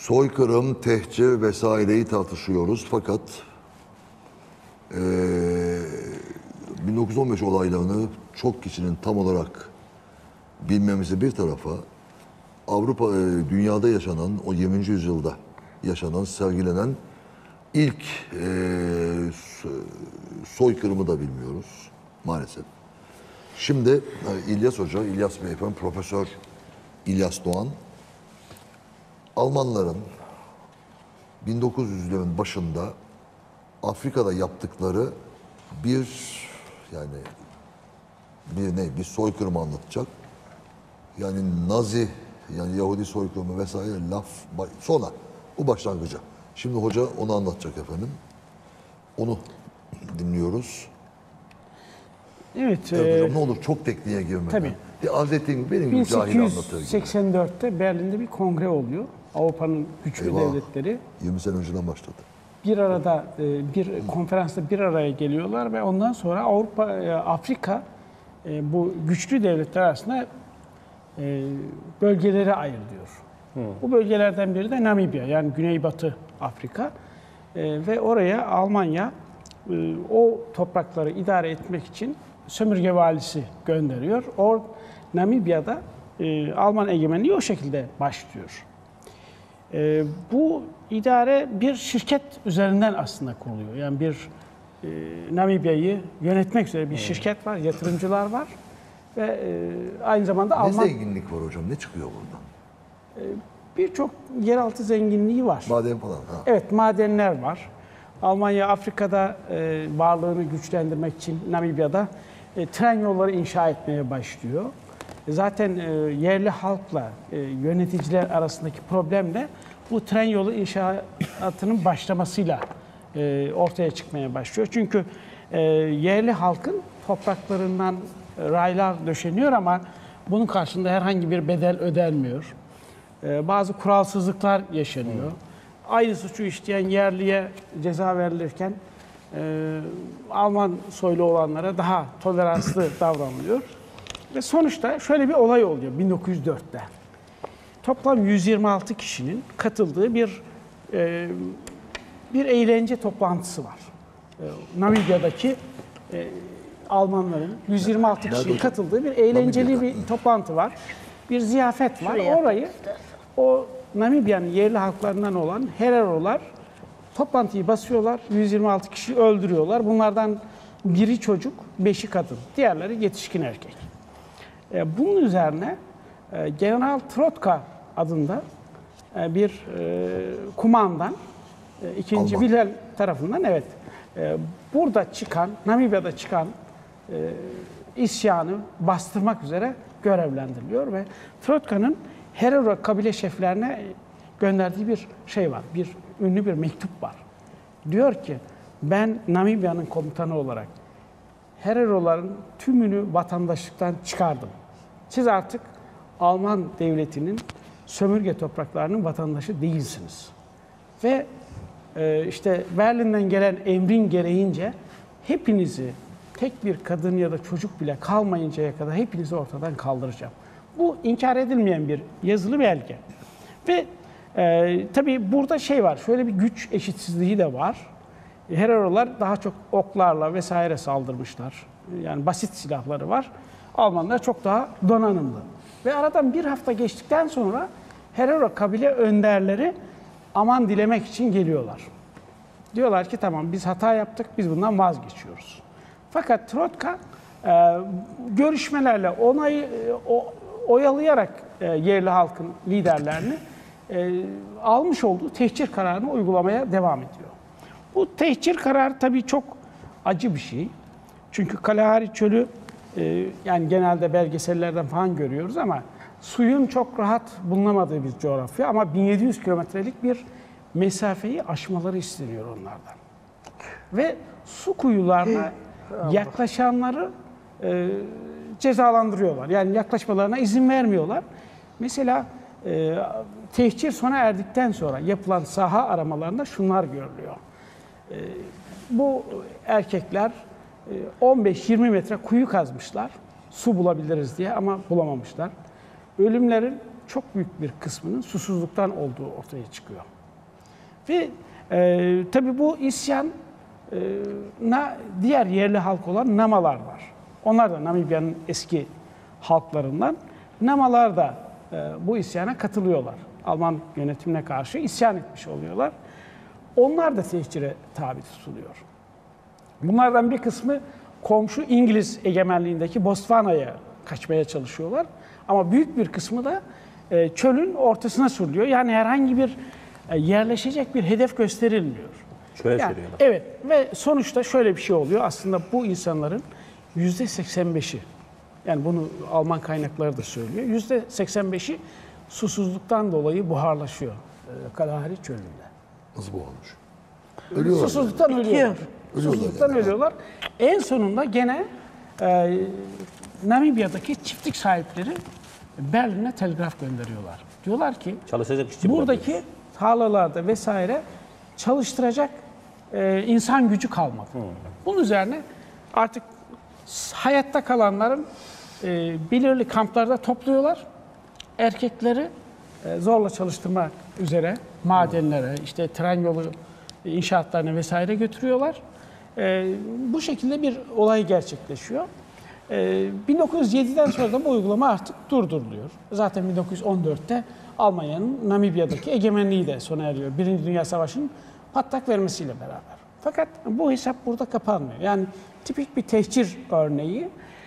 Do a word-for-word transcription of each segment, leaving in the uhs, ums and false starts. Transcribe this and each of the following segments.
soykırım, tehcir vesaireyi tartışıyoruz fakat eee bin dokuz yüz on beş olaylarını çok kişinin tam olarak bilmemizi bir tarafa, Avrupa, e, dünyada yaşanan, o yirminci yüzyılda yaşanan, sergilenen ilk e, soykırımı da bilmiyoruz maalesef. Şimdi e, İlyas Hoca, İlyas Beyefendi, Profesör İlyas Doğan, Almanların bin dokuz yüzlerin başında Afrika'da yaptıkları bir yani bir ne bir soykırımı anlatacak. Yani Nazi yani Yahudi soykırımı vesaire laf sonra bu başlangıcı. Şimdi hoca onu anlatacak efendim. Onu dinliyoruz. Evet. Evet e, hocam ne olur çok tekniğe girmeden. Tabii. Bir arz ettiğim benim gibi bin cahil sekiz yüz anlatır gibi. seksen dörtte Berlin'de bir kongre oluyor. Avrupa'nın güçlü Eyvah. devletleri yirmi sene önceden başladı. bir arada e, bir konferansta bir araya geliyorlar ve ondan sonra Avrupa, e, Afrika e, bu güçlü devletler arasında e, bölgelere ayrılıyor. Hmm. Bu bölgelerden biri de Namibya, yani Güneybatı Afrika. E, ve oraya Almanya e, o toprakları idare etmek için sömürge valisi gönderiyor. O Namibya'da e, Alman egemenliği o şekilde başlıyor. E, bu idare bir şirket üzerinden aslında kuruluyor. Yani bir e, Namibya'yı yönetmek üzere bir şirket var, yatırımcılar var ve e, aynı zamanda ne Alman... Ne zenginlik var hocam? Ne çıkıyor buradan? E, Birçok yeraltı zenginliği var. Maden falan. Ha. Evet, madenler var. Almanya Afrika'da e, varlığını güçlendirmek için Namibya'da e, tren yolları inşa etmeye başlıyor. E, zaten e, yerli halkla e, yöneticiler arasındaki problem de bu tren yolu inşaatının başlamasıyla e, ortaya çıkmaya başlıyor. Çünkü e, yerli halkın topraklarından raylar döşeniyor ama bunun karşılığında herhangi bir bedel ödenmiyor. E, bazı kuralsızlıklar yaşanıyor. Hmm. Aynı suçu işleyen yerliye ceza verilirken e, Alman soylu olanlara daha toleranslı davranılıyor. Ve sonuçta şöyle bir olay oluyor bin dokuz yüz dörtte. Toplam yüz yirmi altı kişinin katıldığı bir e, bir eğlence toplantısı var. E, Namibya'daki e, Almanların yüz yirmi altı kişinin katıldığı bir eğlenceli bir toplantı var. Bir ziyafet var. Orayı o Namibya'nın yerli halklarından olan Hererolar toplantıyı basıyorlar. yüz yirmi altı kişi öldürüyorlar. Bunlardan biri çocuk, beşi kadın. Diğerleri yetişkin erkek. Bunun üzerine General Trotka adında bir kumandan ikinci Wilhelm tarafından evet burada çıkan, Namibya'da çıkan isyanı bastırmak üzere görevlendiriliyor ve Trotka'nın Herero kabile şeflerine gönderdiği bir şey var, bir ünlü bir mektup var. Diyor ki, ben Namibya'nın komutanı olarak Hereroların tümünü vatandaşlıktan çıkardım. Siz artık Alman devletinin sömürge topraklarının vatandaşı değilsiniz. Ve e, işte Berlin'den gelen emrin gereğince hepinizi, tek bir kadın ya da çocuk bile kalmayıncaya kadar hepinizi ortadan kaldıracağım. Bu inkar edilmeyen bir yazılı belge. Ve e, tabii burada şey var, şöyle bir güç eşitsizliği de var. Hererolar daha çok oklarla vesaire saldırmışlar. Yani basit silahları var. Almanlar çok daha donanımlı. Ve aradan bir hafta geçtikten sonra Herero kabile önderleri aman dilemek için geliyorlar. Diyorlar ki tamam biz hata yaptık, biz bundan vazgeçiyoruz. Fakat Trotka e, görüşmelerle onayı o, oyalayarak e, yerli halkın liderlerini e, almış olduğu tehcir kararını uygulamaya devam ediyor. Bu tehcir kararı tabii çok acı bir şey. Çünkü Kalahari Çölü e, yani genelde belgesellerden falan görüyoruz ama suyun çok rahat bulunamadığı bir coğrafya ama bin yedi yüz kilometrelik bir mesafeyi aşmaları isteniyor onlardan. Ve su kuyularına yaklaşanları e, cezalandırıyorlar. Yani yaklaşmalarına izin vermiyorlar. Mesela e, tehcir sona erdikten sonra yapılan saha aramalarında şunlar görülüyor. E, bu erkekler e, on beş yirmi metre kuyu kazmışlar. Su bulabiliriz diye ama bulamamışlar. Ölümlerin çok büyük bir kısmının susuzluktan olduğu ortaya çıkıyor. Ve e, tabii bu isyan e, na, diğer yerli halk olan Namalar var. Onlar da Namibya'nın eski halklarından. Namalar da e, bu isyana katılıyorlar. Alman yönetimine karşı isyan etmiş oluyorlar. Onlar da tehcire tabi tutuluyor. Bunlardan bir kısmı komşu İngiliz egemenliğindeki Botswana'ya kaçmaya çalışıyorlar. Ama büyük bir kısmı da e, çölün ortasına sürülüyor. Yani herhangi bir e, yerleşecek bir hedef gösterilmiyor. Çöle yani, seriyorlar. Evet ve sonuçta şöyle bir şey oluyor. Aslında bu insanların yüzde seksen beşi, yani bunu Alman kaynakları da söylüyor, yüzde seksen beşi susuzluktan dolayı buharlaşıyor e, Kalahari çölünde. Nasıl bu olmuş? Ölüyorlar. Susuzluktan yani. ölüyorlar. Ölüyorlar Susuzluktan yani. ölüyorlar. En sonunda gene e, Namibya'daki çiftlik sahipleri Berlin'e telgraf gönderiyorlar. Diyorlar ki Çalışacak işçi buradaki bulamıyoruz. tarlalarda vesaire çalıştıracak e, insan gücü kalmadı. Hmm. Bunun üzerine artık hayatta kalanların e, belirli kamplarda topluyorlar. Erkekleri e, zorla çalıştırmak üzere madenlere, işte tren yolu inşaatlarına vesaire götürüyorlar. E, bu şekilde bir olay gerçekleşiyor. E, bin dokuz yüz yediden sonra da bu uygulama artık durduruluyor. Zaten bin dokuz yüz on dörtte Almanya'nın Namibya'daki egemenliği de sona eriyor. Birinci Dünya Savaşı'nın patlak vermesiyle beraber. Fakat bu hesap burada kapanmıyor. Yani tipik bir tehcir örneği.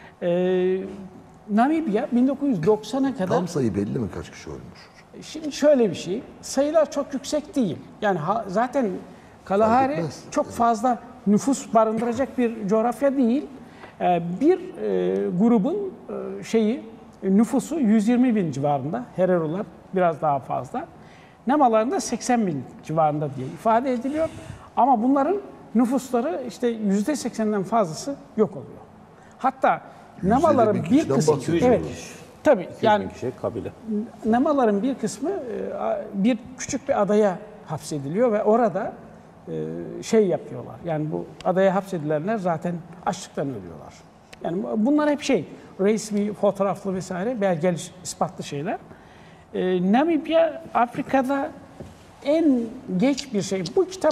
E, Namibya bin dokuz yüz doksana kadar... Tam sayı belli mi kaç kişi ölmüş? Şimdi şöyle bir şey, sayılar çok yüksek değil. Yani ha, zaten Kalahari etmez. çok fazla nüfus barındıracak bir coğrafya değil. Ee, bir e, grubun e, şeyi nüfusu yüz yirmi bin civarında, Hererolar biraz daha fazla. Namalarında seksen bin civarında diye ifade ediliyor. Ama bunların nüfusları işte yüzde seksenden fazlası yok oluyor. Hatta Namaların bin bir kişiden kısmı, bahsediyoruz. evet, tabii Yani yani kişi kabile. Namaların bir kısmı e, bir küçük bir adaya hapsediliyor ve orada e, şey yapıyorlar. Yani bu adaya hapsedilenler zaten açlıktan ölüyorlar. Yani bunlar hep şey, resmi, fotoğraflı vesaire belgeli, ispatlı şeyler. E, Namibya Afrika'da en geç bir şey. Bu kitap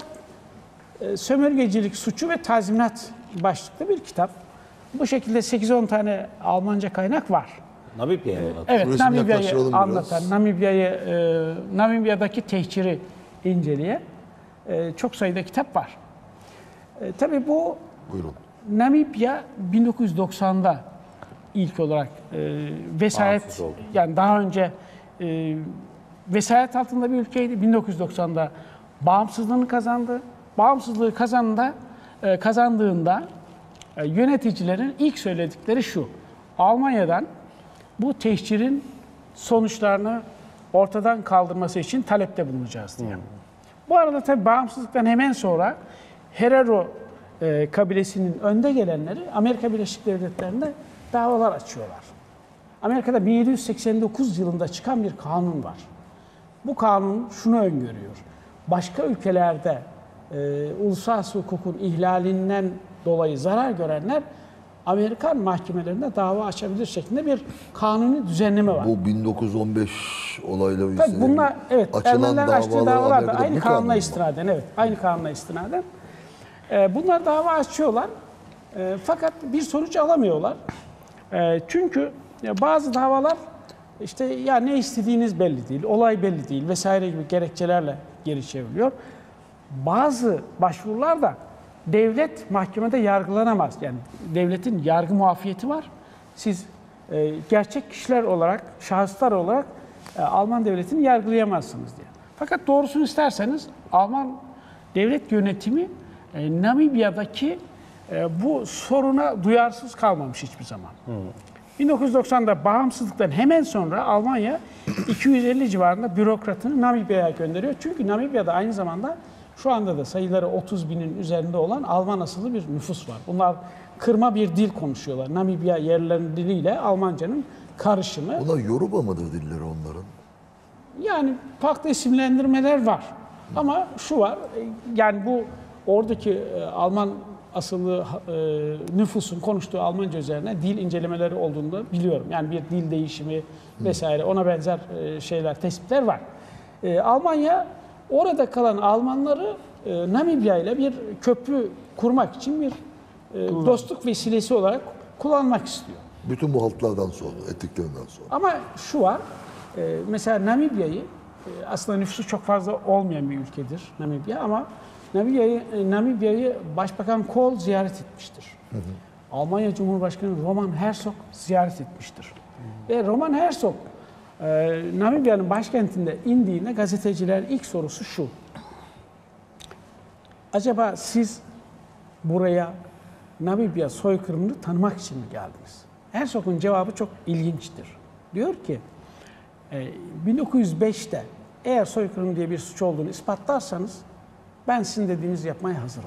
e, sömürgecilik suçu ve tazminat başlıklı bir kitap. Bu şekilde sekiz on tane Almanca kaynak var. Namibya'ya mı? Evet, Resmine Namibya'yı kaçıralım biraz. anlatan, Namibya'yı, e, Namibya'daki tehciri inceleyen e, çok sayıda kitap var. E, tabii bu Buyurun. Namibya bin dokuz yüz doksanda ilk olarak e, vesayet, Bağımsız oldu. yani daha önce e, vesayet altında bir ülkeydi. bin dokuz yüz doksanda bağımsızlığını kazandı. Bağımsızlığı kazanında, e, kazandığında e, yöneticilerin ilk söyledikleri şu: Almanya'dan bu tehcirin sonuçlarını ortadan kaldırması için talepte bulunacağız diye. Bu arada tabii bağımsızlıktan hemen sonra Herero e, kabilesinin önde gelenleri Amerika Birleşik Devletleri'nde davalar açıyorlar. Amerika'da bin yedi yüz seksen dokuz yılında çıkan bir kanun var. Bu kanun şunu öngörüyor: başka ülkelerde e, uluslararası hukukun ihlalinden dolayı zarar görenler Amerikan mahkemelerinde dava açabilir şeklinde bir kanuni düzenleme var. Bu bin dokuz yüz on beş olayları Tabii bunlar, evet, açılan Ermenilerin açtığı davalar davalar da Amerika'da aynı bu kanuna kanun mu? istinaden, evet, aynı kanuna istinaden. Ee, bunlar dava açıyorlar. Ee, fakat bir sonuç alamıyorlar. Ee, çünkü ya bazı davalar işte ya ne istediğiniz belli değil, olay belli değil vesaire gibi gerekçelerle geri çevriliyor. Bazı başvurular da devlet mahkemede yargılanamaz. Yani devletin yargı muafiyeti var. Siz e, gerçek kişiler olarak, şahıslar olarak e, Alman devletini yargılayamazsınız diye. Fakat doğrusunu isterseniz Alman devlet yönetimi e, Namibya'daki e, bu soruna duyarsız kalmamış hiçbir zaman. Hmm. bin dokuz yüz doksanda bağımsızlıktan hemen sonra Almanya iki yüz elli civarında bürokratını Namibya'ya gönderiyor. Çünkü Namibya'da aynı zamanda şu anda da sayıları otuz binin üzerinde olan Alman asıllı bir nüfus var. Bunlar kırma bir dil konuşuyorlar. Namibya yerlilerinin diliyle Almancanın karışımı. Onlar Yoruba mıdır dilleri onların? Yani farklı isimlendirmeler var. Ama şu var, yani bu oradaki Alman asıllı e, nüfusun konuştuğu Almanca üzerine dil incelemeleri olduğunu da biliyorum. Yani bir dil değişimi vesaire ona benzer e, şeyler, tespitler var. E, Almanya orada kalan Almanları e, Namibya ile bir köprü kurmak için bir e, dostluk vesilesi olarak kullanmak istiyor. Bütün bu haltlardan sonra, ettiklerinden sonra. Ama şu var, e, mesela Namibya'yı, e, aslında nüfusu çok fazla olmayan bir ülkedir Namibya ama Namibya'yı e, Namibya'yı Başbakan Kohl ziyaret etmiştir. Hı hı. Almanya Cumhurbaşkanı Roman Herzog ziyaret etmiştir. Hı. Ve Roman Herzog e, Namibya'nın başkentinde indiğinde gazetecilerin ilk sorusu şu. Acaba siz buraya Namibya soykırımını tanımak için mi geldiniz? Herzog'un cevabı çok ilginçtir. Diyor ki bin dokuz yüz beşte eğer soykırım diye bir suç olduğunu ispatlarsanız ben sizin dediğinizi yapmaya hazırım.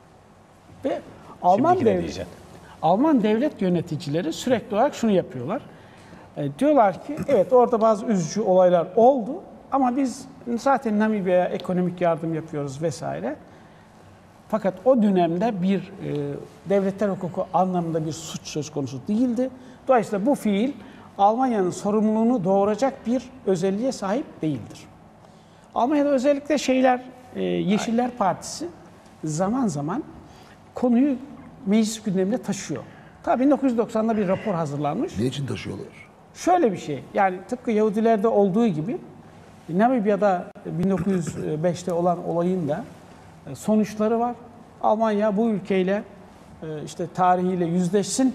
Ve Alman devlet, Alman devlet yöneticileri sürekli olarak şunu yapıyorlar. E, diyorlar ki evet orada bazı üzücü olaylar oldu ama biz zaten Namibya'ya ekonomik yardım yapıyoruz vesaire. Fakat o dönemde bir e, devletler hukuku anlamında bir suç söz konusu değildi. Dolayısıyla bu fiil Almanya'nın sorumluluğunu doğuracak bir özelliğe sahip değildir. Almanya'da özellikle şeyler, e, Yeşiller Partisi zaman zaman konuyu meclis gündemine taşıyor. Tabii bin dokuz yüz doksanda bir rapor hazırlanmış. Ne için taşıyorlar? Şöyle bir şey, yani tıpkı Yahudilerde olduğu gibi Namibya'da bin dokuz yüz beşte olan olayın da sonuçları var. Almanya bu ülkeyle işte tarihiyle yüzleşsin,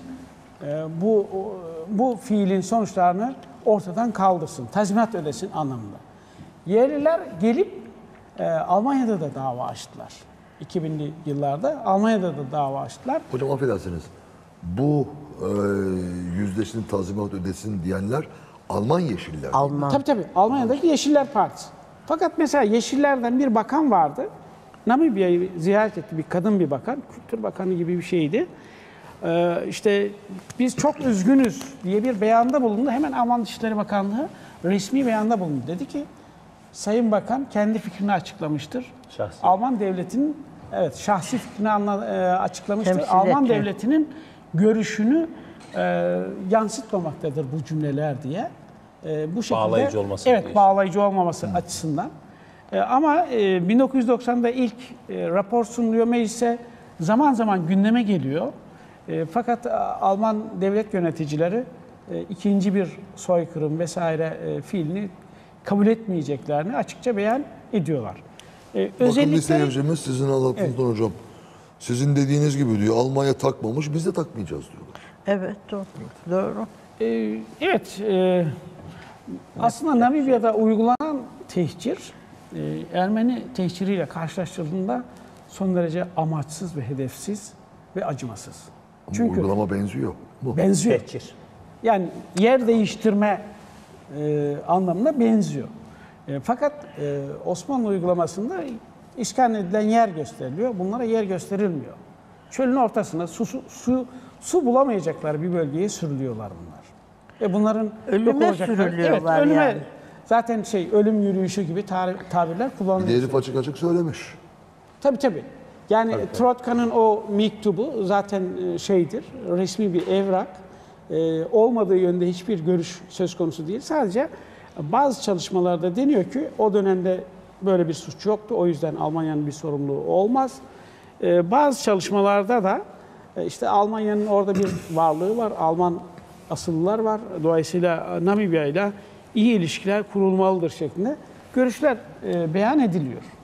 bu bu fiilin sonuçlarını ortadan kaldırsın, tazminat ödesin anlamında. Yerliler gelip Almanya'da da dava açtılar. iki binli yıllarda Almanya'da da dava açtılar. Hocam affedersiniz, bu e, yüzleşsin, tazminat ödesin diyenler Alman Yeşiller. Alman. Tabii tabii, Almanya'daki Yeşiller Partisi. Fakat mesela Yeşillerden bir bakan vardı. Namibya'yı ziyaret etti bir kadın bir bakan, Kültür Bakanı gibi bir şeydi. Ee, işte biz çok üzgünüz diye bir beyanda bulundu. Hemen Alman Dışişleri Bakanlığı resmi beyanda bulundu. Dedi ki, Sayın Bakan kendi fikrini açıklamıştır. Şahsi. Alman devletinin evet şahsi fikrini anla, e, açıklamıştır. Temsil Alman etki. devletinin görüşünü e, yansıtmamaktadır bu cümleler diye. E, bu şekilde bağlayıcı olması. Evet, diye. bağlayıcı olmaması Hı. açısından. Ama bin dokuz yüz doksanda ilk rapor sunuluyor meclise, zaman zaman gündeme geliyor. Fakat Alman devlet yöneticileri ikinci bir soykırım vesaire fiilini kabul etmeyeceklerini açıkça beyan ediyorlar. Bakın bir seyircimiz sizin anlattığınızdan evet. Hocam, sizin dediğiniz gibi diyor, Almanya takmamış, biz de takmayacağız diyorlar. Evet, doğru. doğru. Evet, aslında Namibya'da uygulanan tehcir, Ermeni tehciriyle karşılaştırıldığında son derece amaçsız ve hedefsiz ve acımasız. Ama Çünkü uygulama benziyor. Bu. Benziyor. Tehcir. Yani yer değiştirme e, anlamına benziyor. E, fakat e, Osmanlı uygulamasında işgal edilen yer gösteriliyor. Bunlara yer gösterilmiyor. Çölün ortasında su, su, su, su bulamayacakları bir bölgeye sürülüyorlar bunlar. Ve bunların ölüme sürülüyorlar evet, ölüme, yani. Zaten şey ölüm yürüyüşü gibi tabirler kullanılıyor. Bir de herif açık açık söylemiş. Tabii tabii. Yani tabii, Trotka'nın o mektubu zaten şeydir, resmi bir evrak. Ee, olmadığı yönde hiçbir görüş söz konusu değil. Sadece bazı çalışmalarda deniyor ki o dönemde böyle bir suç yoktu. O yüzden Almanya'nın bir sorumluluğu olmaz. Ee, bazı çalışmalarda da işte Almanya'nın orada bir varlığı var. Alman asıllılar var. Dolayısıyla Namibya ile iyi ilişkiler kurulmalıdır şeklinde görüşler e, beyan ediliyor.